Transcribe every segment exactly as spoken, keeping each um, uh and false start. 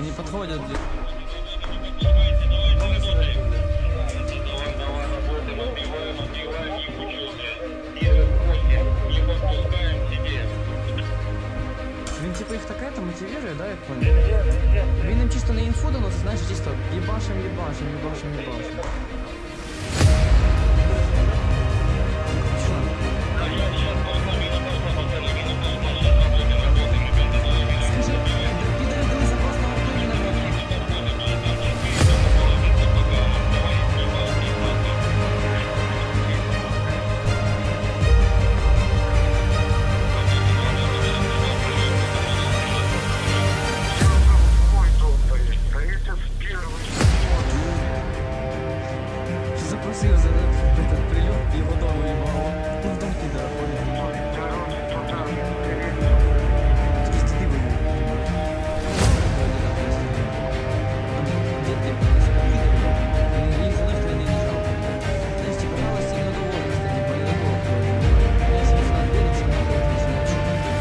Они подходят. Він типа їх таке там мотивує, да, як понял? Він їм чисто на інфу дано, це значить чисто їбашим, їбашим, їбашим, їбашим. Запросив за этот прилет, его дома ебало. Ну, в дом пидора ходит. Чисто ты выйдешь. Дед мне показал видео. И с одной стороны не жалко. Знаешь, типа, мало сильно доволен, кстати, по недотовку. Я семьдесят годов, семьдесят годов, семьдесят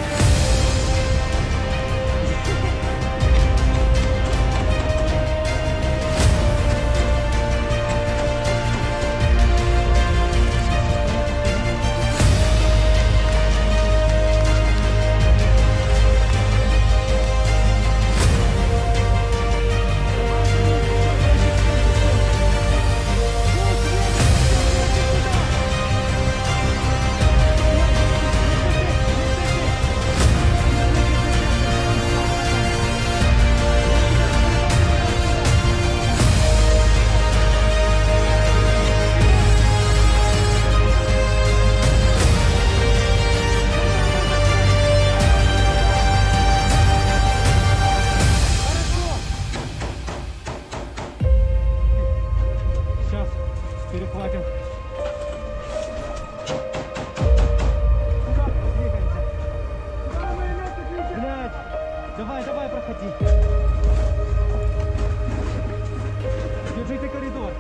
перехватим. Блядь, давай, давай, проходи. Держите коридор.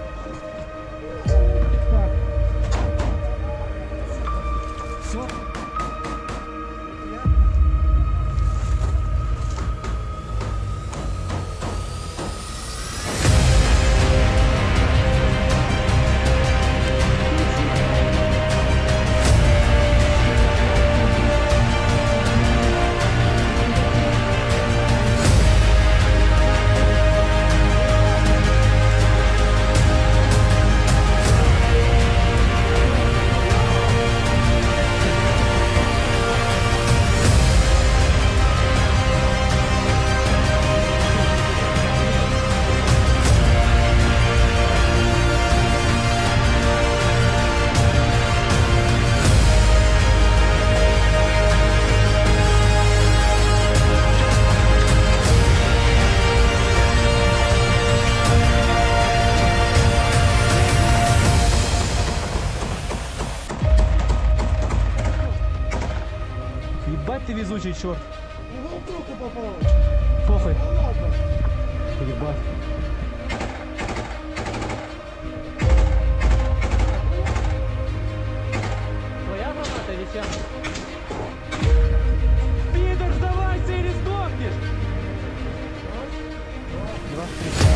Так. Все. Ебать ты везучий, черт. Похуй. Ебать. Твоя граната или чья? Пидор, сдавайся или сдохнешь! Два, три.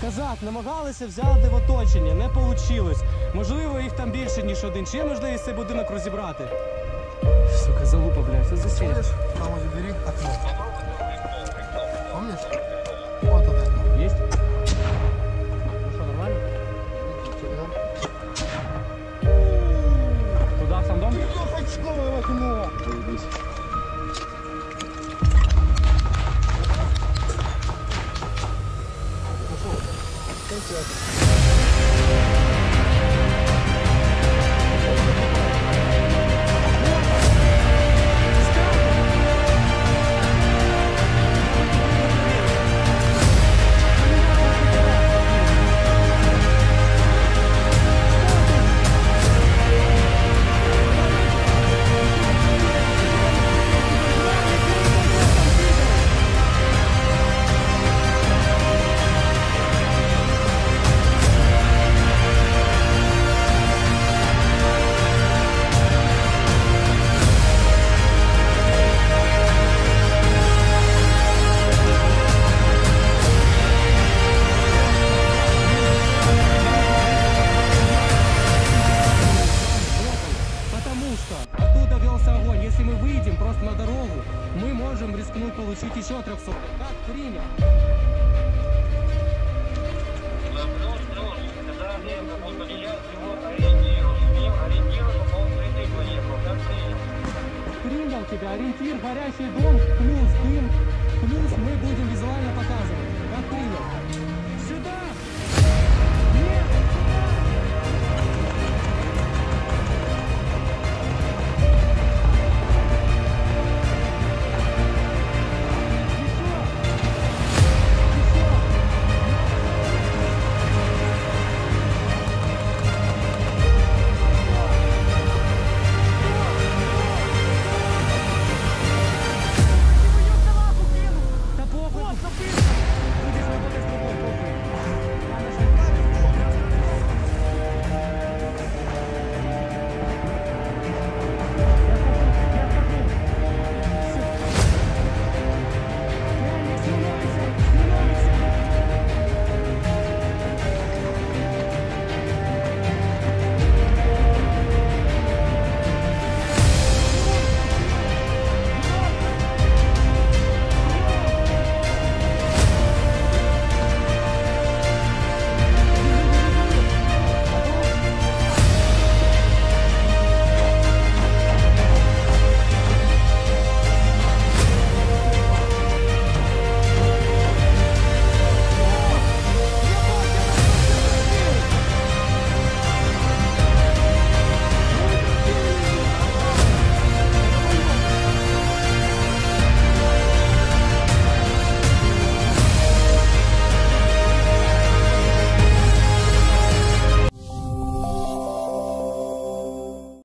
Казак, намагалися взяти в оточення, не вийшло. Можливо, їх там більше, ніж один. Чи є можливість цей будинок розібрати? Сука, залупа, блядь, що за сіль? Там возле двери окно. Помнишь? Вот это окно. Есть? Ну что, нормально? Туда, в сам дом? Очковое окно! Оттуда велся огонь. Если мы выйдем просто на дорогу, мы можем рискнуть получить еще трехсот. Как принял? Плюс, плюс, когда мне будут подъезжать, его ориентируешь, с ним ориентируешь, по-моему, впритык поехал, как принял. Принял тебя. Ориентир, горящий дом.